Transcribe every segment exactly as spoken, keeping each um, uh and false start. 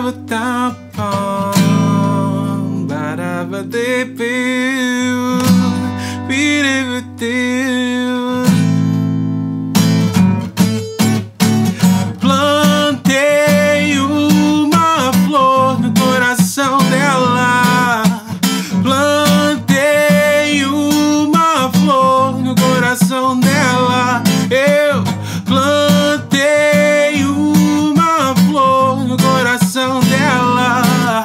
o tampão. Barava de piu, vira teu. Plantei uma flor no coração dela. Plantei uma flor no coração dela. Eu plantei uma flor no coração dela.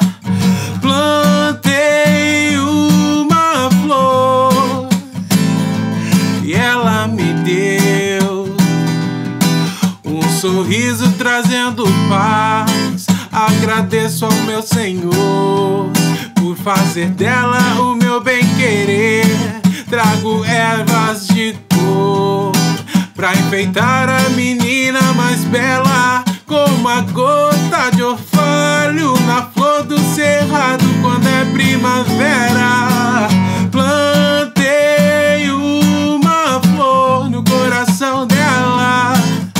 Plantei uma flor e ela me deu um sorriso trazendo paz. Agradeço ao meu Senhor por fazer dela o meu bem-querer. Trago ervas de cor pra enfeitar a menina mais bela, como a gota de orvalho na flor do cerrado quando é primavera. Plantei uma flor no coração dela.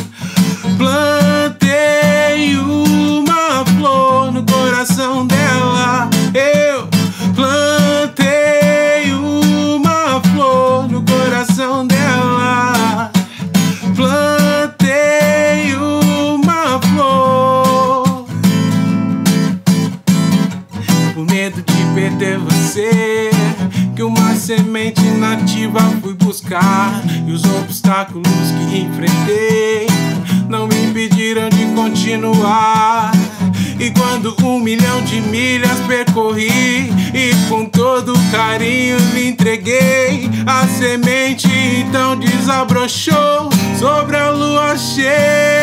Plantei uma flor no coração dela. Eu plantei uma flor no coração dela. Plantei uma flor por medo de perder você, que uma semente nativa fui buscar, e os obstáculos que enfrentei não me impediram de continuar. E quando um milhão de milhas percorri e com todo carinho lhe entreguei, a semente então desabrochou sobre a lua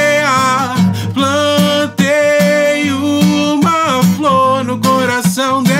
cheia. Plantei uma flor no coração dela.